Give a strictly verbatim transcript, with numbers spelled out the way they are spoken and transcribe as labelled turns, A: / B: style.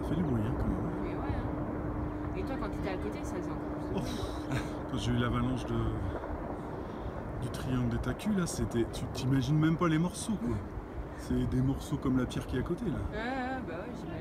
A: fait du bruit hein, quand même.
B: Mais ouais. Hein. Et toi, quand tu étais à côté, ça faisait encore plus de bruit.
A: Oh. Quand j'ai eu l'avalanche de... du triangle des Tacus, là, c'était... Tu t'imagines même pas les morceaux, quoi. C'est des morceaux comme la pierre qui est à côté, là.
B: Ouais, ouais, bah ouais, j'imagine.